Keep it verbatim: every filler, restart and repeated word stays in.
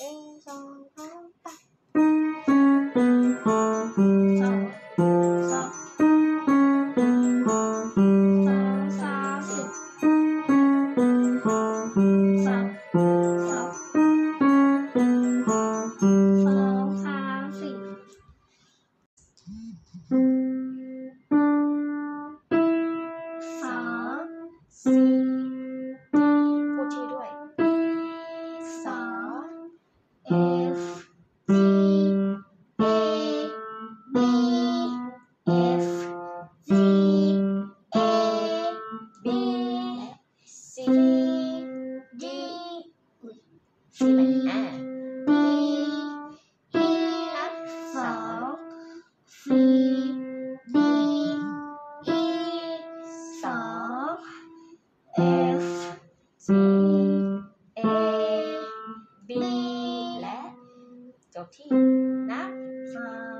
หนึ่งสองสามไปสองสองสองสามสี่สามสองสองสามสี่สามสี่พูดชื่อด้วยสอง F G A B F G A B C D สี่ไปอ่า D E นับสอง C D E สอง F G A B และจบที่นับสาม